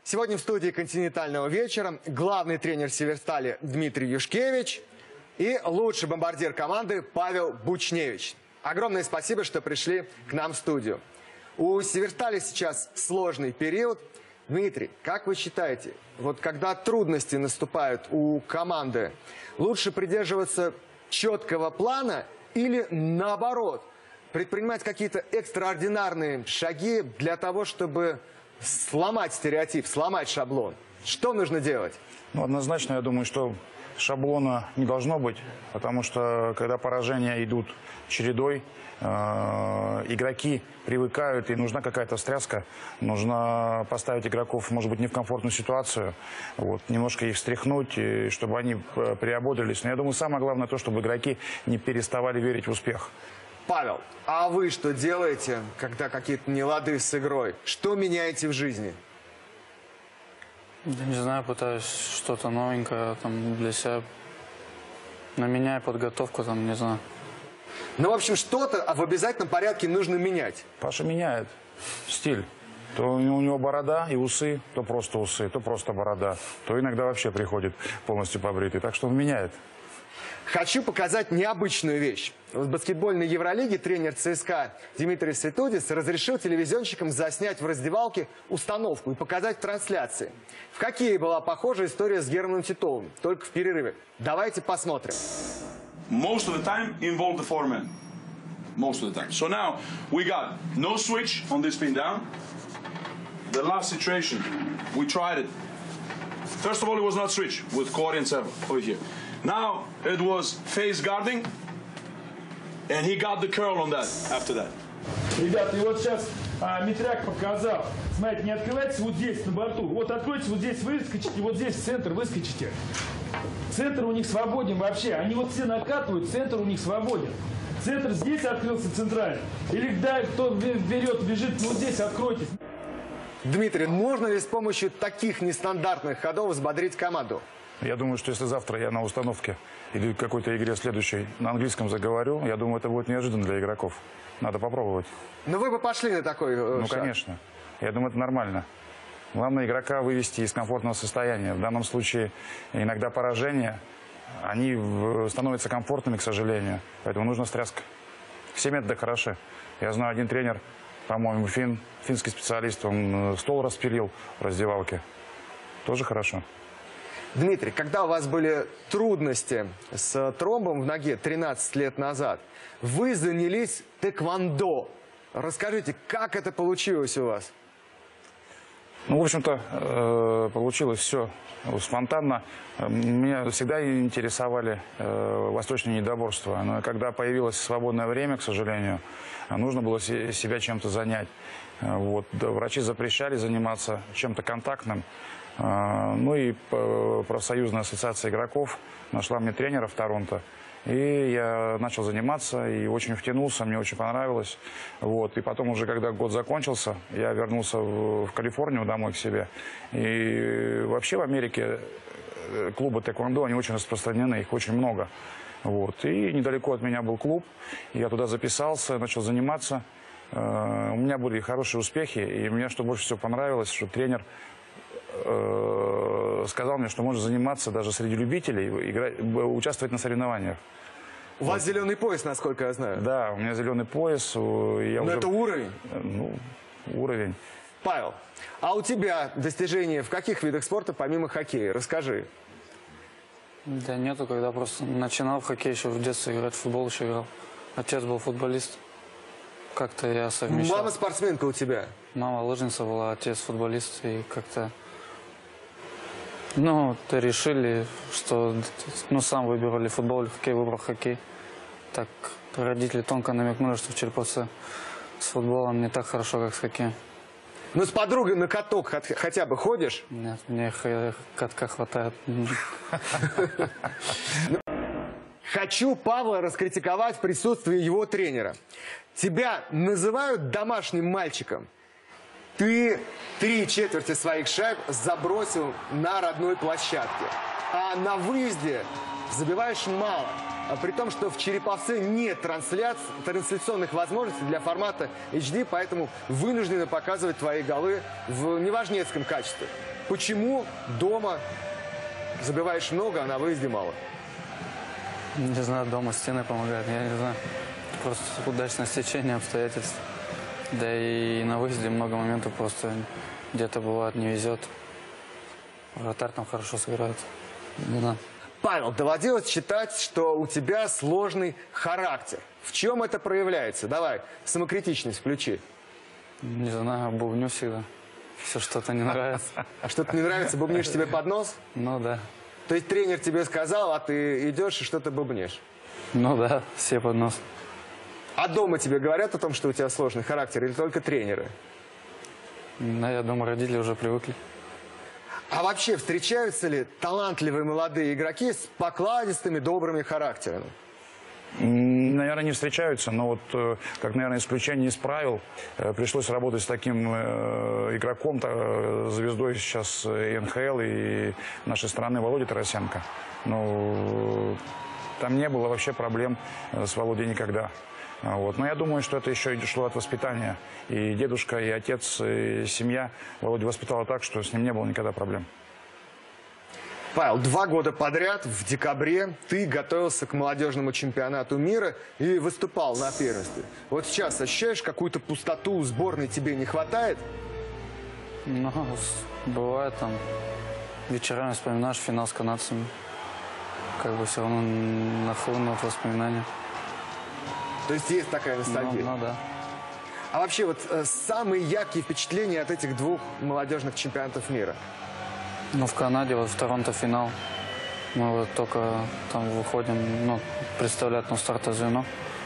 Сегодня в студии «Континентального вечера» главный тренер «Северстали» Дмитрий Юшкевич и лучший бомбардир команды Павел Бучневич. Огромное спасибо, что пришли к нам в студию. У «Северстали» сейчас сложный период. Дмитрий, как вы считаете, вот когда трудности наступают у команды, лучше придерживаться четкого плана или наоборот, предпринимать какие-то экстраординарные шаги для того, чтобы сломать стереотип, сломать шаблон? Что нужно делать? Ну, однозначно, я думаю, что шаблона не должно быть, потому что когда поражения идут чередой, игроки привыкают, и нужна какая-то встряска, нужно поставить игроков, может быть, не в комфортную ситуацию, вот, немножко их встряхнуть, и чтобы они приободрились. Но я думаю, самое главное то, чтобы игроки не переставали верить в успех. Павел, а вы что делаете, когда какие-то нелады с игрой? Что меняете в жизни? Да не знаю, пытаюсь что-то новенькое там для себя. Меняю подготовку, там, не знаю. Ну, в общем, что-то в обязательном порядке нужно менять. Паша меняет стиль. То у него борода и усы, то просто борода. То иногда вообще приходит полностью побритый. Так что он меняет. Хочу показать необычную вещь. В баскетбольной Евролиге тренер ЦСКА Димитрис Светудис разрешил телевизионщикам заснять в раздевалке установку и показать в трансляции. В хоккее была похожая история с Германом Титовым, только в перерыве. Давайте посмотрим. Most of the time involve the four men. Most of the time. So now we got no switch on this pin down. The last situation, we tried it. First of all, it was not switch with Corey and Seba over here. Now it was face guarding, and he got the curl on that after that. Ребята, и вот сейчас Митряк показал. Смотрите, не открывайтесь вот здесь, на борту. Вот откройтесь, вот здесь выскочите, вот здесь в центр выскочите. Центр у них свободен вообще. Они вот все накатывают, центр у них свободен. Центр здесь открылся центральный. Или да, кто вперед бежит, вот здесь откройтесь. Дмитрий, можно ли с помощью таких нестандартных ходов взбодрить команду? Я думаю, что если завтра я на установке или какой-то игре следующей на английском заговорю, я думаю, это будет неожиданно для игроков. Надо попробовать. Но вы бы пошли на такой Ну, шаг. конечно. Я думаю, это нормально. Главное игрока вывести из комфортного состояния. В данном случае иногда поражения, они становятся комфортными, к сожалению. Поэтому нужна встряска. Все методы хороши. Я знаю, один тренер, по-моему, финский специалист, он стол распилил в раздевалке. Тоже хорошо. Дмитрий, когда у вас были трудности с тромбом в ноге 13 лет назад, вы занялись тэквондо. Расскажите, как это получилось у вас? Ну, в общем-то, получилось все спонтанно. Меня всегда интересовали восточные единоборства. Но когда появилось свободное время, к сожалению, нужно было себя чем-то занять. Вот. Врачи запрещали заниматься чем-то контактным. Ну и профсоюзная ассоциация игроков нашла мне тренера в Торонто. И я начал заниматься и очень втянулся, мне очень понравилось. Вот. И потом уже, когда год закончился, я вернулся в Калифорнию домой к себе. И вообще в Америке клубы тэквондо, они очень распространены, их очень много. Вот. И недалеко от меня был клуб, я туда записался, начал заниматься. У меня были хорошие успехи, и мне что больше всего понравилось, что тренер сказал мне, что можно заниматься даже среди любителей, участвовать на соревнованиях. У вас зеленый пояс, насколько я знаю. Да, у меня зеленый пояс. Но это уровень. Ну, уровень. Павел, а у тебя достижения в каких видах спорта, помимо хоккея? Расскажи. Да нету, когда просто начинал в хоккей, еще в детстве играть в футбол еще играл. Отец был футболист. Как-то я совмещал. Мама спортсменка у тебя? Мама лыжница была, отец футболист. И как-то... Ну, решили, что... Ну, сам выбирали футбол или хоккей, выбрал хоккей. Так родители тонко намекнули, что в Череповце с футболом не так хорошо, как с хоккеем. Ну, с подругой на каток хотя бы ходишь? Нет, мне катка хватает. Хочу Павла раскритиковать в присутствии его тренера. Тебя называют домашним мальчиком. Ты 3/4 своих шайб забросил на родной площадке. А на выезде забиваешь мало. При том, что в Череповце нет трансляционных возможностей для формата HD, поэтому вынуждены показывать твои голы в неважнецком качестве. почему дома забиваешь много, а на выезде мало? Не знаю, дома стены помогают, я не знаю. Просто удачное стечение обстоятельств. Да и на выезде много моментов просто где-то бывает не везет. Вратарь там хорошо сыграет. Не знаю. Павел, доводилось считать, что у тебя сложный характер. В чем это проявляется? Давай, самокритичность включи. Не знаю, бубню всегда. Все что-то не нравится. А что-то не нравится, бубнишь себе под нос? Ну да. То есть тренер тебе сказал, а ты идешь и что-то бубнишь? Ну да, все под нос. А дома тебе говорят о том, что у тебя сложный характер, или только тренеры? Да, я думаю, родители уже привыкли. А вообще встречаются ли талантливые молодые игроки с покладистыми, добрыми характерами? Наверное, не встречаются, но вот, как, наверное, исключение из правил, пришлось работать с таким игроком, звездой сейчас НХЛ и нашей страны Володей Тарасенко. Ну, там не было вообще проблем с Володей никогда. Вот. Но я думаю, что это еще шло от воспитания. И дедушка, и отец, и семья Володю воспитала так, что с ним не было никогда проблем. Павел, 2 года подряд в декабре ты готовился к молодежному чемпионату мира и выступал на первенстве. Вот сейчас ощущаешь какую-то пустоту, сборной тебе не хватает? Ну, бывает там, вечерами вспоминаешь финал с канадцами. Как бы все равно нахлынут воспоминания. То есть есть такая ностальгия? Ну да. А вообще вот самые яркие впечатления от этих 2 молодежных чемпионатов мира? Ну, в Канаде, вот в Торонто финал. Мы вот только там выходим, ну, представлять на стартовое звено.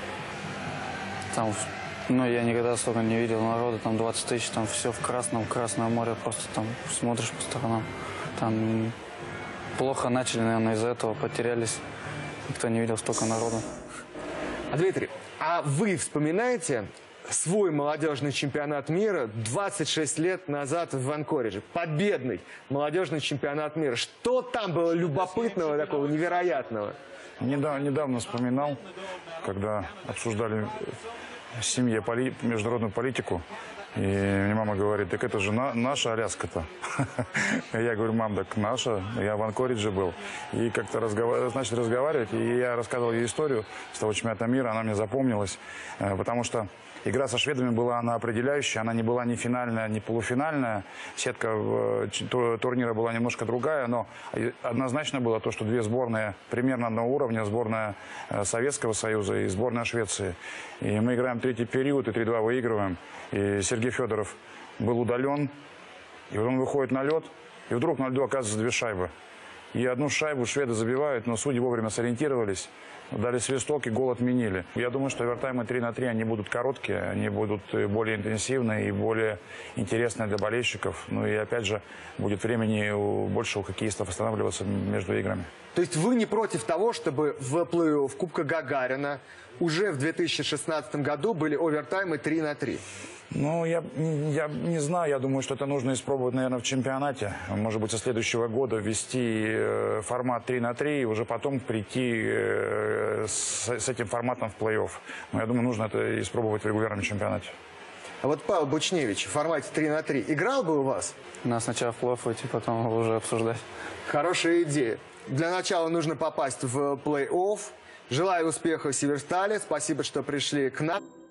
Там, ну, я никогда столько не видел народа, там 20 тысяч, там все в красном, Красное море, просто там смотришь по сторонам. Там плохо начали, наверное, из-за этого потерялись. Никто не видел столько народу. Дмитрий, а вы вспоминаете свой молодежный чемпионат мира 26 лет назад в Анкоридже? Победный молодежный чемпионат мира. Что там было любопытного, такого невероятного? Недавно вспоминал, когда обсуждали в семье международную политику. И мне мама говорит, так это же наша Аляска-то. Я говорю, мам, так наша, я в Анкоридже был. И как-то начали разговаривать, и я рассказывал ей историю с того чемпионата мира, она мне запомнилась, потому что игра со шведами была она определяющая, она не была ни финальная, ни полуфинальная. Сетка турнира была немножко другая, но однозначно было то, что 2 сборные примерно одного уровня, сборная Советского Союза и сборная Швеции. И мы играем 3-й период и 3-2 выигрываем. И Сергей Федоров был удален, и он выходит на лед, и вдруг на льду оказывается 2 шайбы. И одну шайбу шведы забивают, но судьи вовремя сориентировались, дали свисток и гол отменили. Я думаю, что овертаймы 3-3, они будут короткие, они будут более интенсивные и более интересные для болельщиков. Ну и опять же, будет времени больше у хоккеистов останавливаться между играми. То есть вы не против того, чтобы в плей-офф Кубка Гагарина уже в 2016 году были овертаймы 3-3? Ну, я не знаю, я думаю, что это нужно испробовать, наверное, в чемпионате. Может быть, со следующего года ввести формат 3-3 и уже потом прийти с этим форматом в плей-офф. Но я думаю, нужно это испробовать в регулярном чемпионате. А вот Павел Бучневич в формате 3-3 играл бы у вас? Надо сначала в плей-офф идти, потом уже обсуждать. Хорошая идея. Для начала нужно попасть в плей-офф. Желаю успеха в Северстале. Спасибо, что пришли к нам.